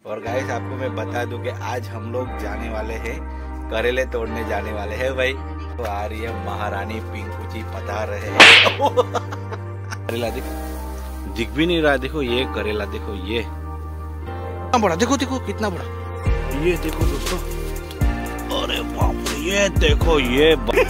और गाइस आपको मैं बता दूं कि आज हम लोग जाने वाले हैं, करेले तोड़ने जाने वाले हैं भाई। तो आ रही है महारानी पिंकू जी बता रहे हैं। करेला देखो, दिख भी नहीं रहा। देखो ये करेला, देखो ये कितना बड़ा, देखो देखो कितना बड़ा। ये देखो दोस्तों, अरे बाप रे, ये देखो ये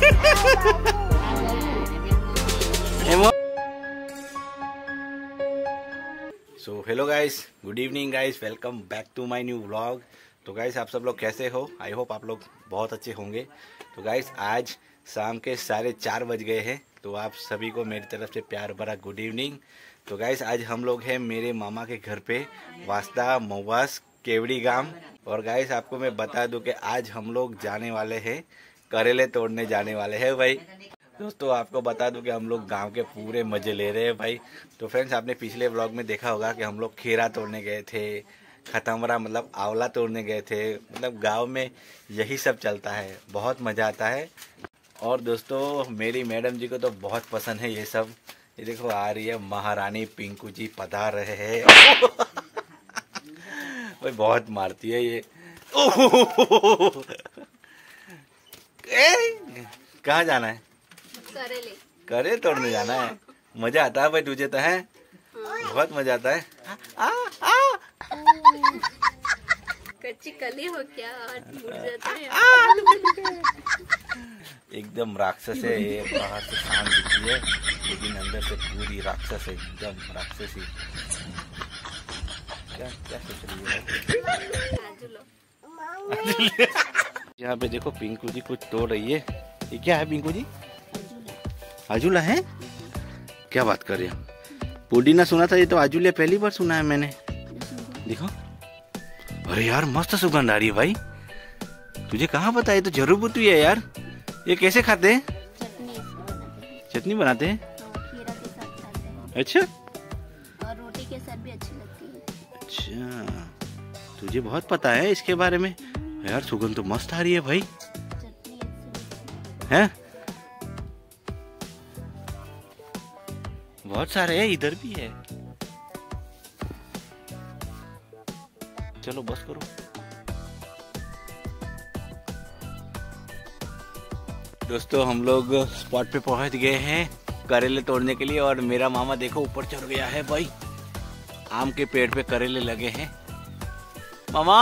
so hello guys, good evening guys, welcome back to my new vlog. तो गाइस आप सब लोग कैसे हो? आई होप आप लोग बहुत अच्छे होंगे। तो गाइस आज शाम के 4:30 बज गए हैं, तो आप सभी को मेरी तरफ से प्यार भरा गुड इवनिंग। तो गाइस आज हम लोग हैं मेरे मामा के घर पे, वास्ता मवास केवड़ी गांव। और गाइस आपको मैं बता दूं कि आज हम लोग जाने वाले हैं, करेले तोड़ने जाने वाले हैं भाई। दोस्तों आपको बता दूं कि हम लोग गांव के पूरे मजे ले रहे हैं भाई। तो फ्रेंड्स आपने पिछले व्लॉग में देखा होगा कि हम लोग खीरा तोड़ने गए थे, खतमरा मतलब आंवला तोड़ने गए थे। मतलब गांव में यही सब चलता है, बहुत मज़ा आता है। और दोस्तों मेरी मैडम जी को तो बहुत पसंद है ये सब। ये देखो आ रही है महारानी पिंकू जी पधार रहे हैं। भाई बहुत मारती है ये। कहाँ जाना है? करेले तोड़ने जाना है। मजा आता है भाई तुझे तो है? बहुत मजा आता है। कच्ची कली हो क्या? एकदम राक्षस है ये, बाहर से शांत दिखती है लेकिन अंदर से पूरी राक्षस है, एकदम राक्षसी। क्या क्या सोच रही है? यहाँ पे देखो पिंकू जी कुछ तोड़ रही है। ये क्या है पिंकू जी? आजूला है? क्या बात कर रहे हो? पुदीना सुना था, ये तो आजूला पहली बार सुना है मैंने। देखो, अरे यार मस्त सुगंध आ रही है भाई। तुझे कहाँ पता? ये तो जरूर बुतू है यार। ये कैसे खाते हैं? चटनी बनाते हैं। खीरा के साथ खाते हैं। अच्छा, और रोटी के साथ भी अच्छी लगती है। अच्छा, तुझे बहुत पता है इसके बारे में यार। सुगंध तो मस्त आ रही है भाई। चटनी हैं? बहुत सारे है, इधर भी है। चलो बस करो। दोस्तों हम लोग स्पॉट पे पहुंच गए हैं करेले तोड़ने के लिए। और मेरा मामा देखो ऊपर चढ़ गया है भाई। आम के पेड़ पे करेले लगे हैं मामा।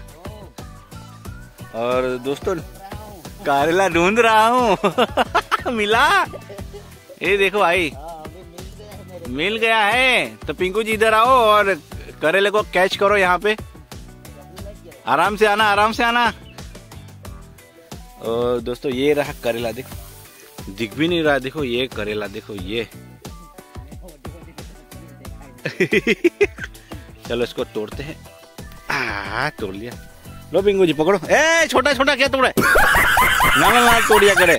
और दोस्तों करेला ढूंढ रहा हूँ। मिला? ये देखो भाई, मिल गया है। तो पिंकू जी इधर आओ और करेले को कैच करो यहाँ पे। आराम से आना, आराम से आना। और दोस्तों ये रहा करेला, देखो दिख भी नहीं रहा। देखो ये करेला, देखो ये। चलो इसको तोड़ते हैं। तोड़ लिया। लो पिंकू जी पकड़ो। ए छोटा छोटा क्या तोड़ा? ना तोड़िया करे।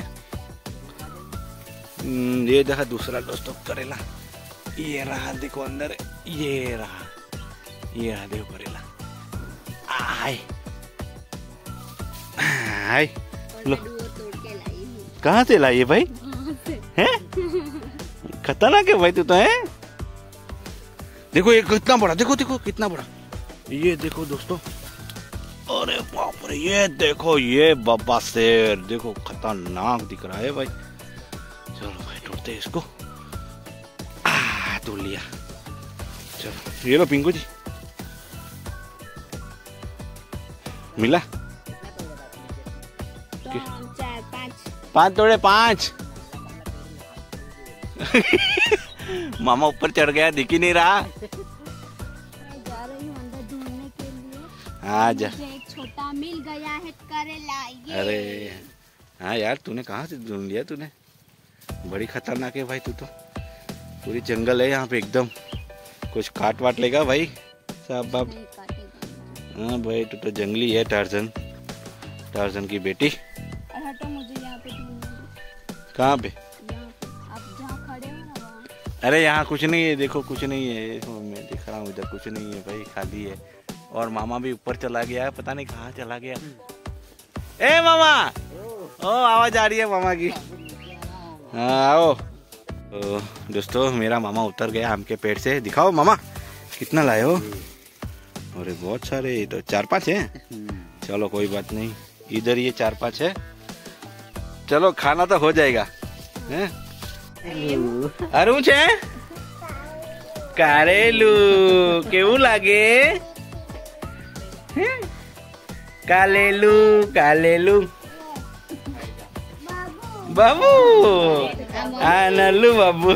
ये देखा दूसरा दोस्तों करेला। ये रहा देखो अंदर, ये रहा देखो करेला। आय आय लो। कहाँ से लाई है भाई? हैं? खतरनाक है भाई तू तो है। देखो ये कितना बड़ा, देखो देखो कितना बड़ा। ये देखो दोस्तों, अरे बाप रे, ये देखो ये बाबा शेर, देखो खतरनाक दिख रहा है भाई। चलो भाई तोड़ते हैं इसको। तोड़ लिया। चलो ये लो पिंकू जी, मिला? 5 तोड़े 5। मामा ऊपर चढ़ गया, दिख ही नहीं रहा। जा रही हूँ अंदर ढूंढने के लिए। हाँ जा। मुझे एक छोटा मिल गया है करेला। ये अरे हाँ यार, तूने कहाँ से ढूंढ लिया? तूने बड़ी खतरनाक है भाई तू तो। पूरी जंगल है यहाँ पे एकदम। कुछ काट वाट लेगा भाई साहब बाप। हाँ भाई तू तो जंगली है, टार्जन की बेटी। हटो, मुझे यहाँ पे कहाँ पे? आप जहाँ खड़े हो ना वहाँ। अरे यहाँ कुछ नहीं है, देखो कुछ नहीं है। मैं दिख रहा हूँ इधर, कुछ नहीं है भाई, खाली है। और मामा भी ऊपर चला गया है, पता नहीं कहाँ चला गया। ए मामा, ओ आवाज आ रही है मामा की। हाँ आओ। तो दोस्तों मेरा मामा उतर गया आम के पेड़ से। दिखाओ मामा कितना लाए हो। अरे बहुत सारे, तो 4-5 हैं। चलो कोई बात नहीं, इधर ये 4-5 है। चलो खाना तो हो जाएगा हैं? अरुण છે કારેલું કેવું લાગે? કાલેલું કાલેલું બાબુ આ નલ્લુ બાબુ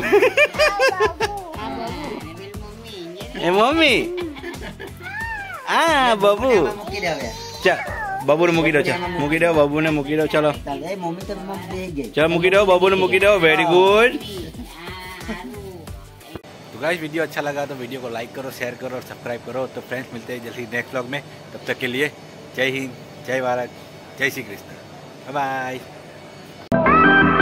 એ મમ્મી આ બાબુ ચા બાબુ ને મૂકી દો, બાબુ ને મૂકી દો। चलो चलो મૂકી દો, बाबू ने મૂકી દો। Very good. तो गाइस वीडियो अच्छा लगा तो वीडियो को लाइक करो, शेयर करो और सब्सक्राइब करो। तो फ्रेंड्स मिलते हैं जल्दी नेक्स्ट व्लॉग में। तब तक के लिए जय हिंद, जय भारत, जय श्री कृष्ण, बाय बाय।